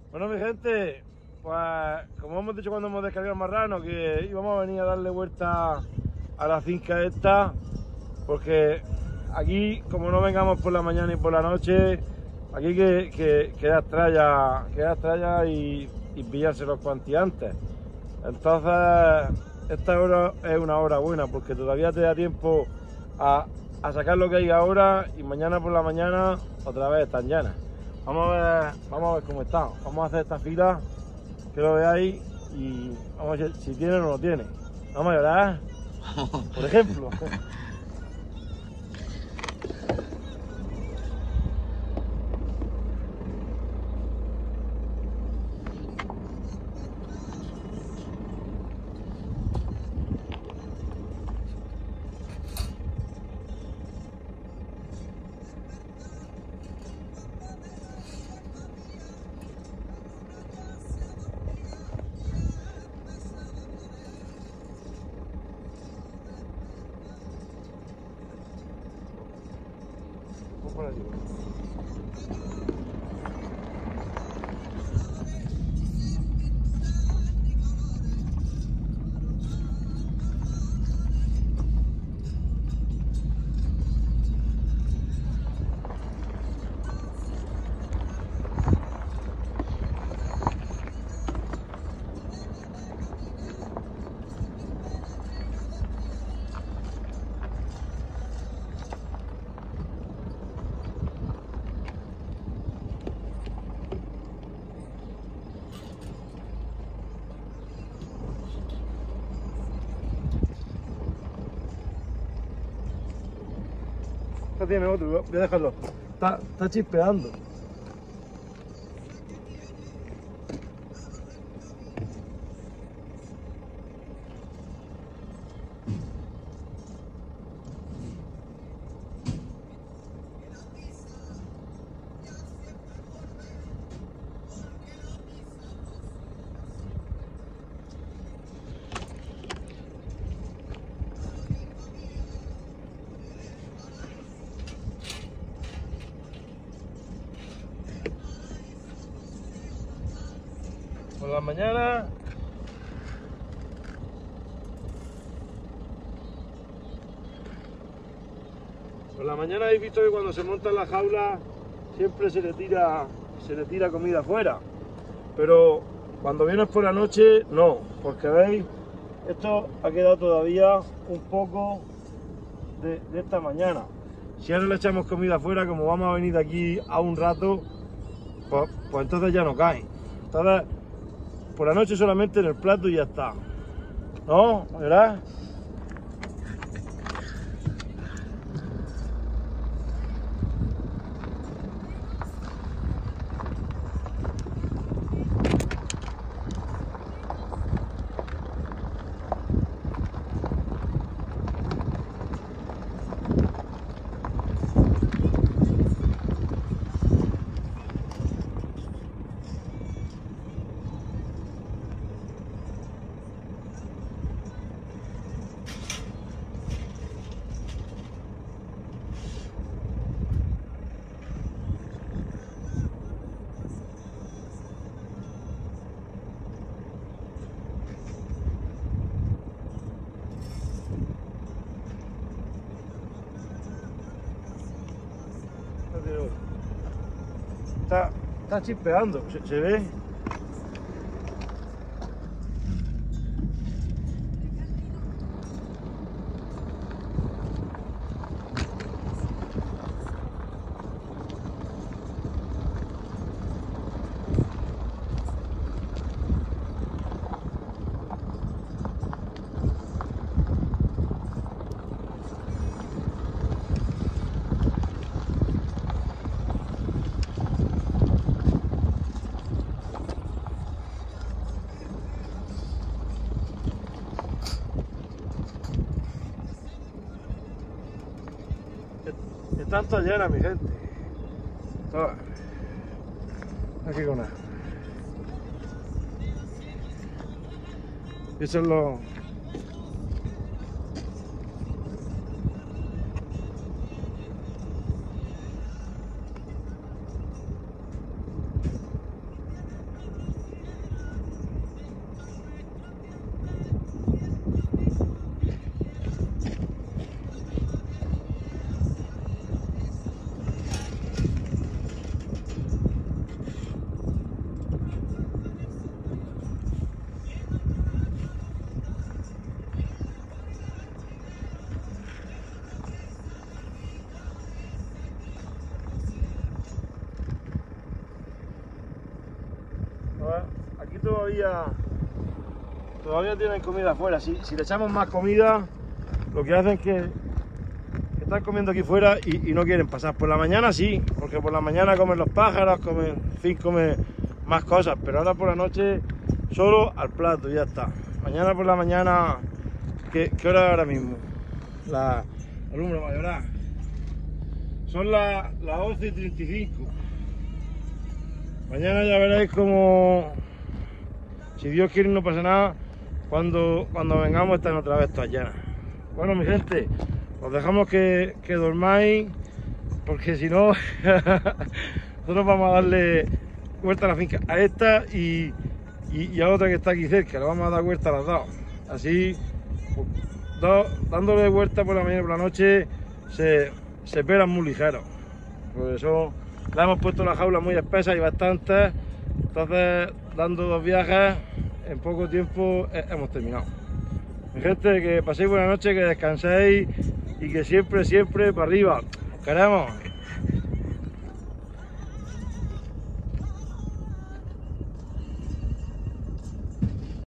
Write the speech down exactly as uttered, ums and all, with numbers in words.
Bueno, mi gente, pues como hemos dicho cuando hemos descargado el marrano, que íbamos a venir a darle vuelta a la finca esta, porque aquí, como no vengamos por la mañana y por la noche, aquí que, que, queda estrella, queda estrella y, y pillarse los cuantiantes. Entonces, esta hora es una hora buena, porque todavía te da tiempo a, a sacar lo que hay ahora y mañana por la mañana otra vez están llenas. Vamos a ver, vamos a ver cómo está. Vamos a hacer esta fila, que lo veáis, y vamos a ver si tiene o no lo tiene. Vamos a llorar, por ejemplo. Por allí. Esta tiene otro, voy a dejarlo. Está, está chispeando. Por la mañana por la mañana habéis visto que cuando se monta en la jaula siempre se le tira se le tira comida afuera, pero cuando vienes por la noche no, porque veis, esto ha quedado todavía un poco de, de esta mañana. Si ahora le echamos comida afuera, como vamos a venir de aquí a un rato, pues, pues entonces ya no cae. Entonces por la noche solamente en el plato y ya está. ¿No? ¿Verdad? Está, está chispeando, ¿se, se ve? Están todas llenas, mi gente. Todas. Aquí con nada. Y eso es lo... aquí todavía todavía tienen comida afuera. Si, si le echamos más comida, lo que hacen es que, que están comiendo aquí fuera y, y no quieren pasar. Por la mañana sí, porque por la mañana comen los pájaros, comen, en fin, comen más cosas, pero ahora por la noche solo al plato y ya está. Mañana por la mañana, ¿qué, qué hora es ahora mismo? La alumno mayor. Son las las once y treinta y cinco. Mañana ya veréis como, si Dios quiere y no pasa nada, cuando, cuando vengamos están otra vez todas llenas. Bueno, mi gente, os dejamos que, que dormáis, porque si no, nosotros vamos a darle vuelta a la finca, a esta y, y, y a otra que está aquí cerca, le vamos a dar vuelta a las dos. Así, pues, dos, dándole vuelta por la mañana y por la noche, se, se pelan muy ligeros. Por eso le hemos puesto la jaula muy espesa y bastante, entonces dando dos viajes en poco tiempo eh, hemos terminado. Mi gente, que paséis buena noche, que descanséis y que siempre, siempre para arriba. Os queremos.